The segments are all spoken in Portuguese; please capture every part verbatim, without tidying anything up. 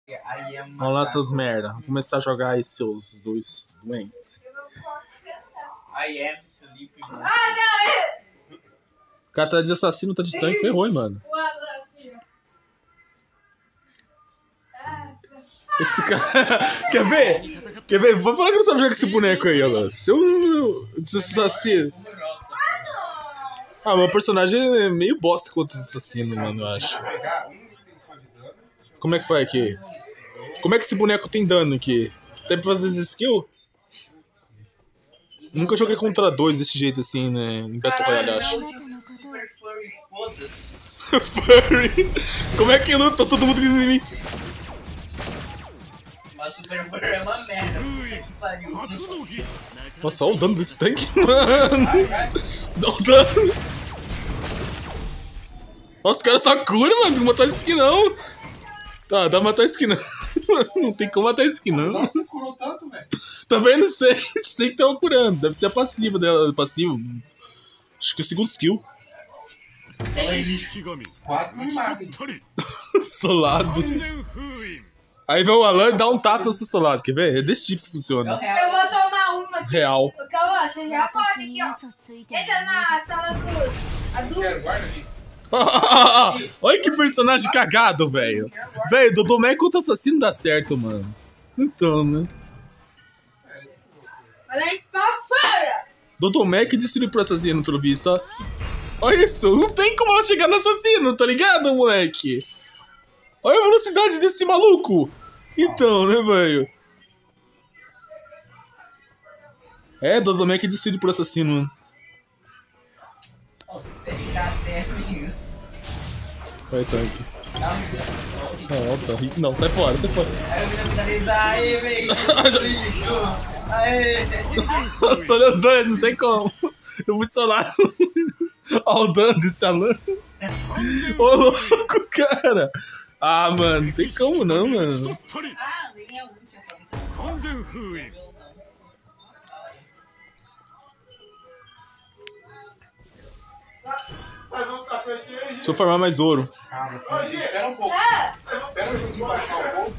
Vamos lá, seus merda. Vamos começar a jogar aí, seus dois doentes. O cara tá de assassino, tá de tanque, ferrou, hein, mano. Esse cara... Quer ver? Quer ver? Vou falar que não sabe jogar com esse boneco aí, ó. Seu... Seu assassino. Ah, meu personagem é meio bosta contra esse assassino, mano, eu acho. Como é que foi aqui? Como é que esse boneco tem dano aqui? Tem pra fazer esse skill? Nunca joguei contra dois desse jeito assim, né? Em Battle Royale, acho. Furry! Como é que luta todo mundo em mim? Mas Super Furry é uma merda. Que pariu. Nossa, olha o dano desse tanque, mano! Dá o dano! Nossa, os caras só curam, mano. Tem que matar esse aqui não. Tá, dá pra matar esse aqui não. Não tem como matar esse aqui não. Não, você curou tanto, velho. Também não sei. Sei que tava curando. Deve ser a passiva dela. Passivo. Acho que é o segundo skill. Quase me mata. Solado. Aí vem o Alan e dá um tapa no seu solado. Quer ver? É desse tipo que funciona. Eu vou tomar uma aqui. Real. Calma, você já pode aqui, ó. Entra na sala dos adultos. Guarda ali. Olha que personagem cagado, velho. Velho, Dodomeki contra assassino dá certo, mano. Então, né? Olha aí pra fora. Dodomeki destruiu pro assassino, pelo visto, ó. Olha isso, não tem como ela chegar no assassino, tá ligado, moleque? Olha a velocidade desse maluco. Então, né, velho? É, Dodomeki destruído pro assassino, mano. Vai, tanque. Não, tá rico. Não, sai fora, sai fora. Aí, velho. Aê. Só olha os dois, não sei como. Eu vou solar. Olha o dano desse Alan. Ô, louco, cara. Ah, mano, não tem como não, mano. Ah, nem é útil essa. Deixa eu farmar mais ouro. Ô, G, espera um pouco. Espera o joguinho baixar um pouco.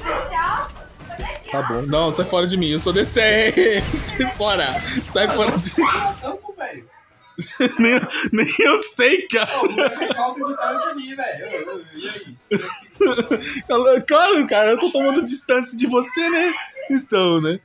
Tá bom. Não, sai fora de mim. Eu sou decente. Sai fora. Sai fora de mim. Tanto, velho. nem, nem eu sei, cara. Pô, não é caldo de cara pra mim, velho. E aí? Claro, cara. Eu tô tomando distância de você, né? Então, né?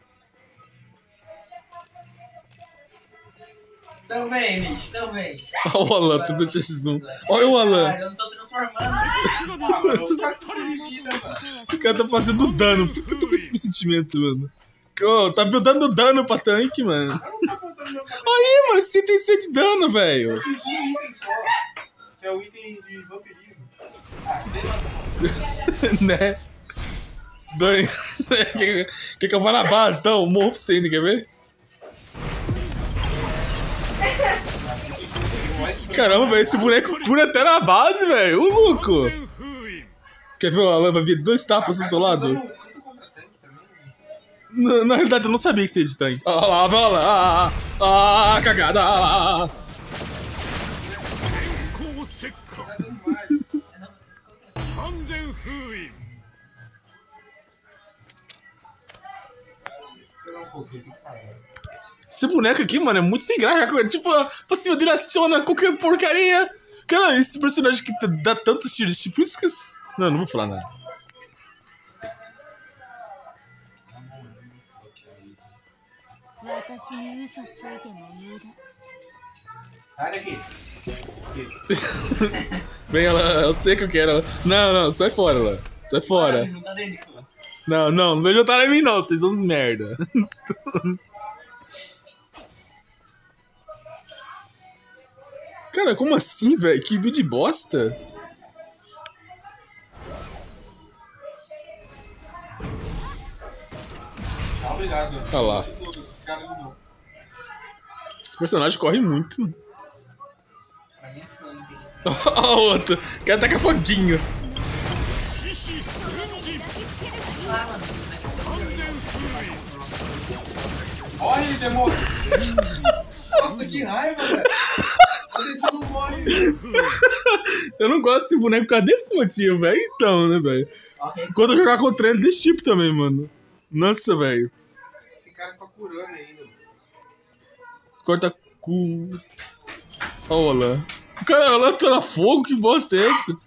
Também, Nish, também. Olha o Alan, tudo esse zoom. Olha o Alan. Eu não tô transformando. Ah, mano, eu tô com vida, mano. O cara tá fazendo dano. Por que eu tô com esse sentimento, mano? Oh, tá dando dano pra tanque, mano. Aí, mano, esse item C de dano, velho. Eu fiz um item só. Que é o item de vampirismo. Ah, que Né? Dois. Quer que eu vá na base, então? Morro pra você ainda, quer ver? Caramba, velho, esse boneco cura até na base, velho. O louco. Quer ver o Alan vai vir dois tapas do seu lado? Na, na realidade, eu não sabia que você ia de tanque. Olha lá, olha lá. Ah, ah, cagada. Ah. Esse boneco aqui, mano, é muito sem graça. Tipo, a passiva dele aciona qualquer porcaria. Cara, esse personagem que dá tantos tiros, tipo, isso que... Não, não vou falar nada. Sai daqui. Vem, ela, eu sei que eu quero. Não, não, sai fora, lá. Sai fora. Não, não, não vai juntar em mim, não. Vocês são uns merda. Cara, como assim, velho? Que build bosta. Obrigado. Olha lá. Esse personagem corre muito, mano. Olha o outro. O cara taca foguinho. Corre, demônio. Nossa, que raiva, velho. Esse não morre. Eu não gosto de boneco por causa desse motivo, velho. Então, né, velho? Quando eu jogar contra ele, desse tipo também, mano. Nossa, velho. Esse cara fica curando ainda. Corta cu. Olha lá. O cara lá tá na fogo, que bosta é essa?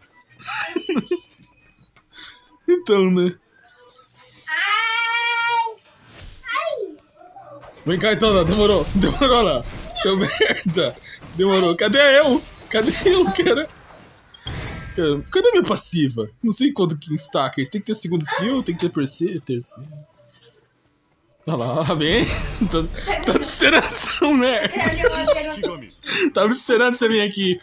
Então, né? Vem cá então, lá. Demorou. Demorou lá. Seu merda. Demorou. Cadê eu? Cadê eu, cara? Cadê minha passiva? Não sei quanto que estaca. Tem que ter segundo skill, tem que ter terceiro. terceiro. Olha lá, bem. Tá me esperando essa merda. Tava me esperando você vir aqui.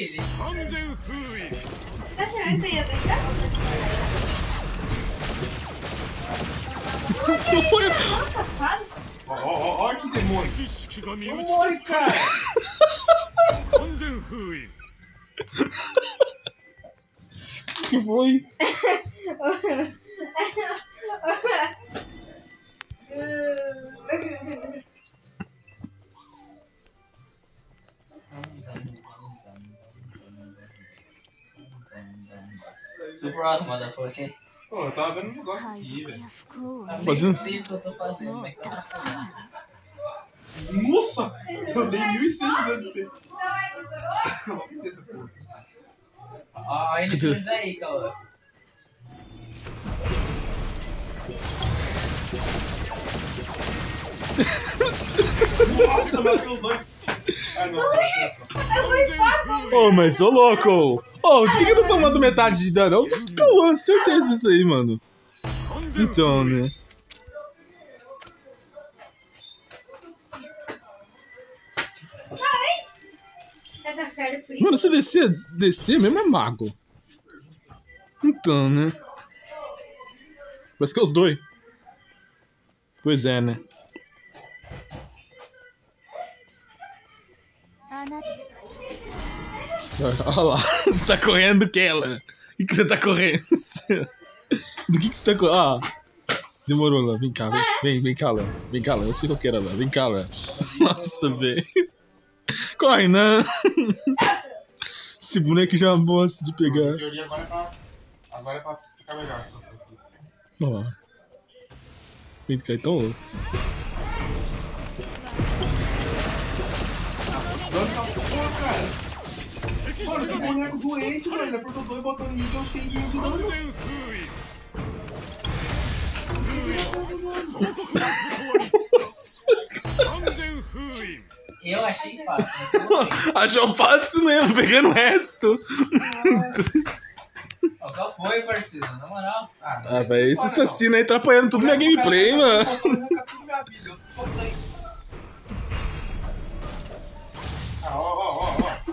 Ó, ó, ó, olha que demônio. Não morre, cara. Que foi? Super awesome, motherfucker. Pô, eu tava vendo um negócio aqui, velho. Fazendo? Sei o que eu tô fazendo, mas tá fazendo. Nossa! Eu dei mil e cem de você. Ó, ele fez aí, calma. Nossa, bateu dois. Ah, não. Ô, oh, mas ô louco! Ô, oh, de que que eu tô tomando metade de dano? Eu tô calando, certeza isso aí, mano. Então, né? Mano, se descer, descer mesmo é mago. Então, né? Parece que é os dois. Pois é, né? Olha lá, você tá correndo do que, ela? O que você tá correndo? Do que que você tá correndo? Ah, demorou lá, vem cá, vem, vem, vem cá lá. Vem cá lá, eu sei qual que era lá, vem cá lá. Nossa, velho. Corre, não. Esse boneco já é uma bosta de pegar. A teoria agora é pra, agora é pra ficar melhor. Olha lá. Vem cá, então louco. Mano, que boneco doente, velho. Apertou dois botões de nível sem de dano. Eu achei fácil. Achou fácil mesmo, pegando o resto. Ó, qual foi, parceiro? Na moral. Ah, velho, esse assassino aí tá atrapalhando tudo minha gameplay, mano. Ah, ó, ó, ó, ó.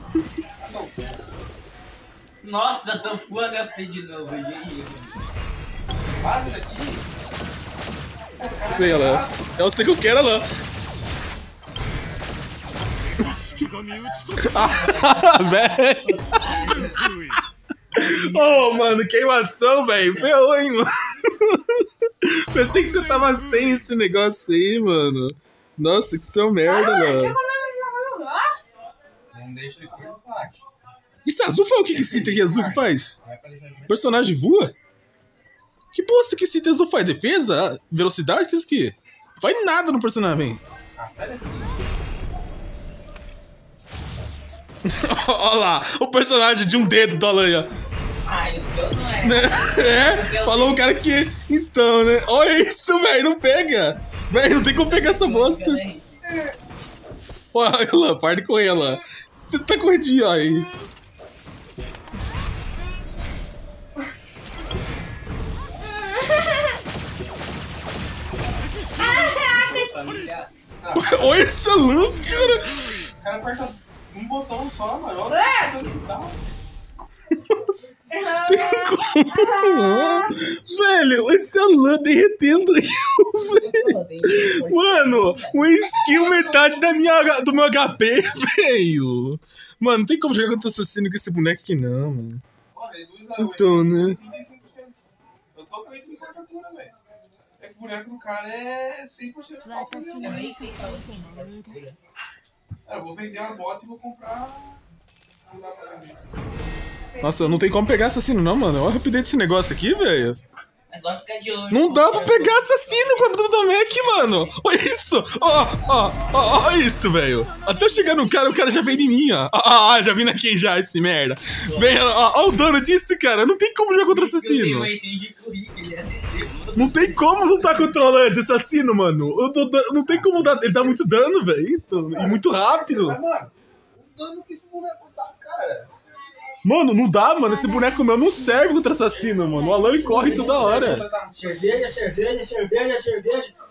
Nossa, tô full H P de novo, gente. Faz isso aqui. Vem, olha lá. Eu sei que eu quero, olha lá. Ah, velho. Oh, mano, queimação, velho. Ferrou, hein, mano. Pensei que você tava sem esse negócio aí, mano. Nossa, que seu merda, mano. Não deixa ele comer o flash. Esse azul foi o que que esse item azul que faz? O personagem voa? Que bosta que esse item azul faz? Defesa? Velocidade? Que isso aqui? Não faz nada no personagem. Ah, sério? Olha lá, o personagem de um dedo do Alanha. Ah, isso não é. É, falou o cara que... Então, né? Olha isso, velho, não pega. Velho, não tem como pegar essa bosta. Olha lá, para de correr lá. Você tá correndo de aí. Olha essa lã, cara. O cara aperta um botão só, mano. Olha o que dá. Tem como? Velho, esse lã derretendo eu, velho. Mano, um skill metade da minha, do meu H P, velho. Mano, não tem como jogar contra assassino com esse boneco aqui não, mano. Então, né? Eu tô com ele de cura, velho. É que o boneco do cara é cem por cento falta, né? É, eu vou vender a bota e vou comprar... Não dá pra vender. Nossa, não tem como pegar assassino não, mano. Olha a rapidez desse negócio aqui, velho. É só ficar de olho. Não dá pra pegar assassino com a Dodomeki, mano. Olha isso. Ó, ó, ó, ó isso, velho. Até eu chegar no cara, o cara já vem em mim, ó. Ó, ó, já vim aqui já, esse merda. Vem, ó, ó o dano disso, cara. Não tem como jogar contra assassino. Não tem como lutar contra o Lance assassino, mano. Eu tô, não tem como dar. Ele dá muito dano, velho. E muito rápido. Mas, mano, o dano que esse boneco dá, cara. Mano, não dá, mano. Esse boneco meu não serve contra assassino, mano. O Alan corre toda hora. Cerveja, cerveja, cerveja, cerveja.